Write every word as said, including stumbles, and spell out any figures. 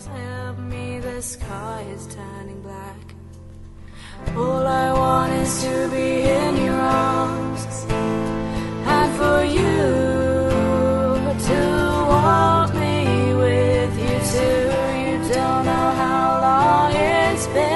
help me, the sky is turning black. All I want is to be in your arms, and for you to want me with you too. You don't know how long it's been